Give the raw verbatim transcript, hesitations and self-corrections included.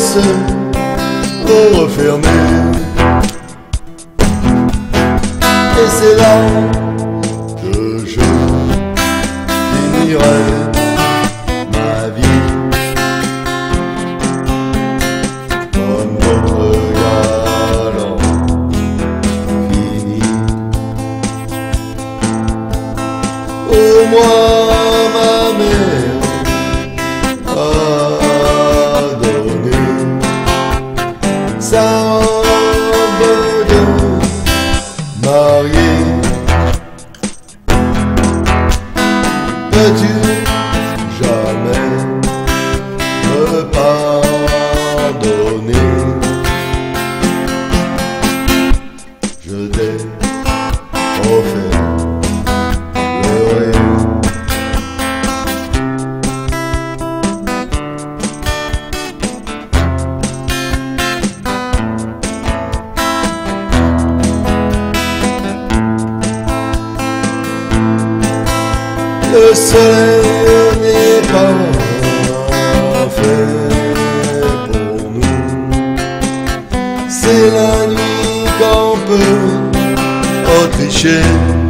laisse refermer. Et c'est là que je finirai ma vie comme notre galant fini. Oh, moi, ma mère a donné sa robe de mariée. Peux-tu jamais me pardonner? Je t'ai trop fait pleurer. Le soleil n'est pas fait pour nous. C'est la nuit qu'on peut autricher.